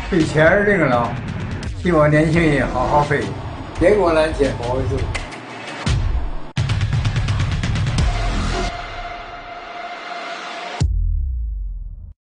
肺切二零了，希望年轻人好好肺。 别给我拦截，保卫住。